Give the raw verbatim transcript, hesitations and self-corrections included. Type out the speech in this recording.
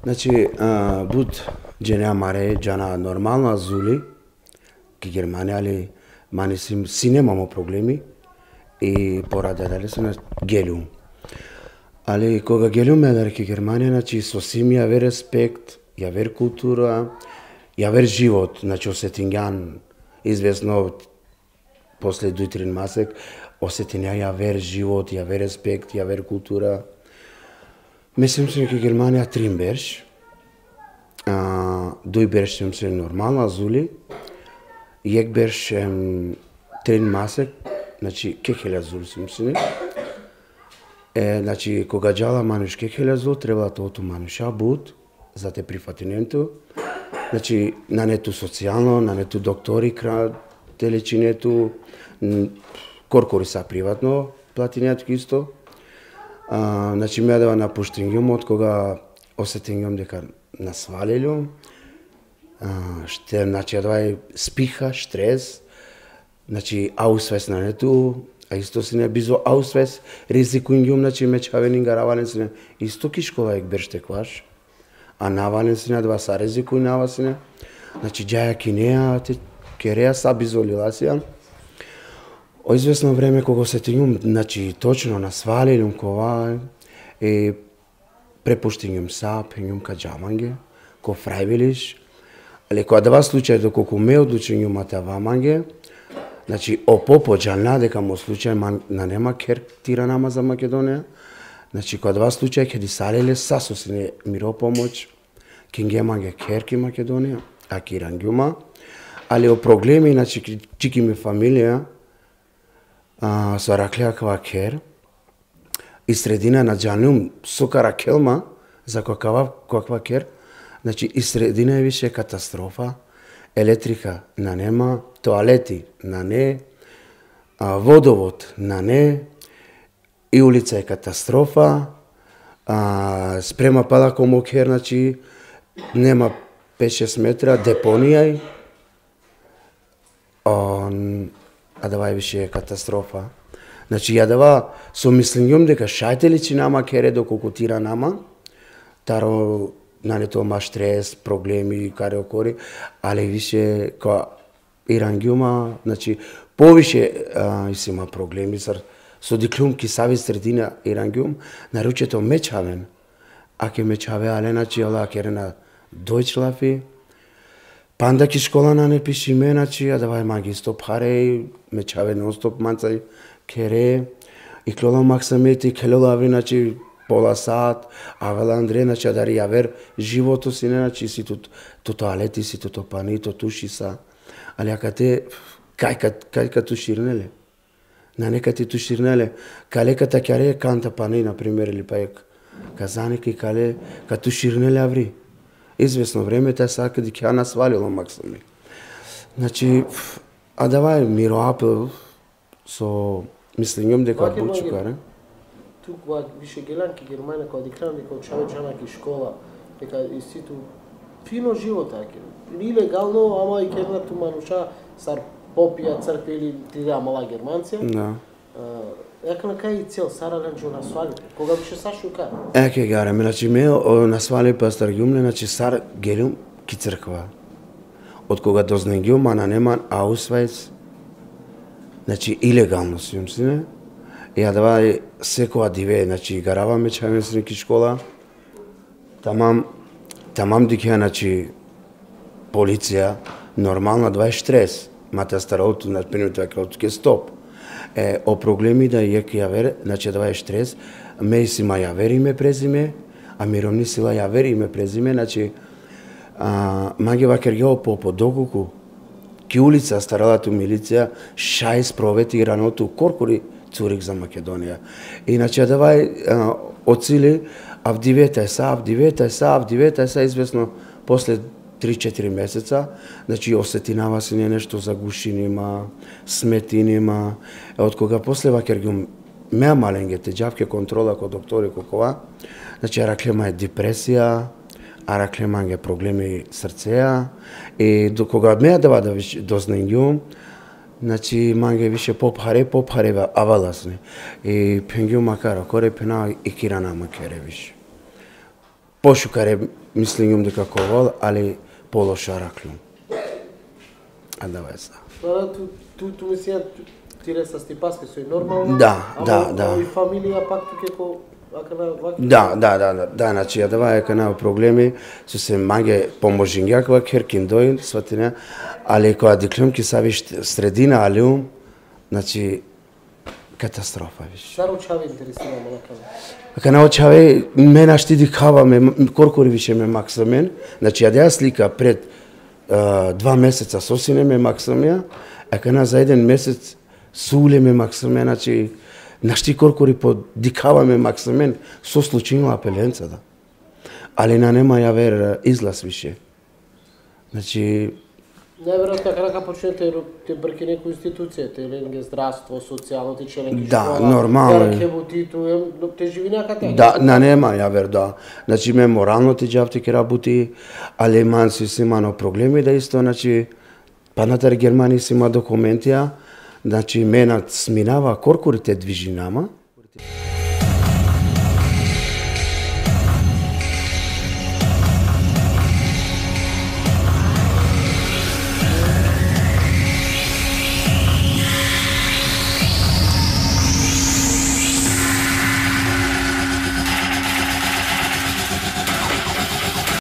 Значи, а, буд џенеа маре џана нормална зули, ки Германија али мани си, си немамо проблеми и поради дали се на гелиум. Али кога гелиум ме даде ки Германија, значи со сим ја ве респект, ја вер култура, ја вер живот, значи осетињан извесно после дуј-три масек, осетиња ја вер живот, ја вер респект, ја вер култура. Мислим се ки Германија трим берш, а, дуј берш сум се нормална зули, јек берш трин масек, значи кекелја зул сум се. Е, значи кога џала мануш кекелја зул, треба да тоа мануша буд, за те прифатиненту. Значи на нету социјално, на нету доктори кра телечинету, коркори са приватно, платинјат исто. А, значи ме дава напуштињум од кога осетињум дека насвалилум. А, ште, значи ја спиха, штрес, значи аусвес на нету, а исто си не бизо аусвес, ризикуњум, значи ме чавенин гаравален си не, исто кишкова ек берште кваш, а навален си не, два са ризикуј нава си не, значи џаја кинеа, кереа са бизолилација. О известно време кога осетињум, значи точно насвалилум кова, е препуштињум са, пењум ка џаманге, ко фрајвилиш, али кога дава случај доколку ме одлучињум ата ваманге, значи опопо џална дека мо случај на нема кер тира нама за Македонија, значи кога дава случај ке дисалеле са со сине миро помоќ, кингеманге кер ки Македонија, а ки рангјума, али о проблеми, значи чики ми фамилија, а, со раклеа кава кер, и средина на џанум со каракелма, за каква, каква кер, значи и средина е више катастрофа, електрика на нема, тоалети на не, а, водовод на не, и улица е катастрофа, а, спрема пала комо кер, значи нема пет-шест метра, депонија, а дава више катастрофа. Значи ја дава со мислењум дека шајте ли чи нама кере доколку тира нама, таро на не тоа стрес, проблеми, каре окори, али више ка ирангјума, значи повише а, си има проблеми со со диклум ки сави средина ирангјум, наручето мечавен, а ке мечаве але значи ала керена дојчлафи, панда ки школа на не пиши ме, значи ја давај магистоп хареј, мечаве нонстоп манцај, кере, и клола максамети, келола аври, значи пола сат, авела Андре, значи ја дари ја вер живото си не, значи си тут то тоалети си, то пани, то туши са, али ака те, кај кај кај туширнеле, на нека ти туширнеле, кале ката кјаре канта пани, например, или па ек казаник и кале, ка туширнеле аври, известно време та са кади ќе насвалило максами. Значи, а давај миро апел со мислењум дека бучу каре. Тук више геланки Германија кога дикран дека очаве џанаки школа, дека и ситу фино живот аке. Нелегално, ама и керна ту мануша сар попија црква или трида мала германција. Да. Јака на кај цел сарален џо насвали, кога беше сашу ка? Еке гаре, значи ме насвали пастор Јумле, значи сар гелум ки црква. Од кога дознегјум, ана нема аусвајс, значи илегално сум сине, ја дава секоја диве, значи гараваме чајме сине ки школа, тамам, тамам дикеја, значи полиција, нормална двајшт штрес, мата старото, на пенуто акрото ке стоп. Е, о проблеми да јек ја вер, значи двајшт штрес, ме сима ја вери име презиме, а мировни сила ја вери име презиме, значи а, магева кергео по по доколку ки улица старалата милиција шајс провети раното коркори цурик за Македонија. Иначе давај оцили авдивета са, авдивета са, авдивета са известно после три-четири месеца, значи осетинава се не нешто за гушинима, сметинима, од кога после вакергум меа маленгете џавке контрола ко доктори кокова, значи раклема е депресија, а раклеманге проблеми срцеа, и до кога меа дава да дознењум, значи манге више попхаре, попхаре аваласни, и пенгјум макара, коре пена и кирана макере више. пошукаре мислењум дека ковал, али полоша раклум. А давај са. Ту ту ту мислија ти реса стипаски со нормално. Да, да, да. И фамилија пак туке ко Да, да, да, да, да, значи ја даваа дека нема проблеми, со се маге поможињаква керкин доин, сватине, али кога диклем ки савиш средина алиум, значи катастрофа виш. Саро чави интересира малака. Ака научаве мена штиди кава ме коркори више ме макса мен, значи ја слика пред uh, два месеца со сине ме макса ме, ака на за еден месец суле ме макса ме, значи нашти коркори по дикаваме максимен со случајно апеленца, да. Али на нема ја вер излаз више. Значи најверојатно како почнете те брки некои институција, те ленге здравство, социјално, те челенги да, школа, нормално. Ке бутиту, те живи некаде. Да, на нема ја вер, да. Значи ме морално ти џавти ке работи, али ман си си имано проблеми да исто, значи панатар Германија си има документија, значи менат сминава коркорите движи нама.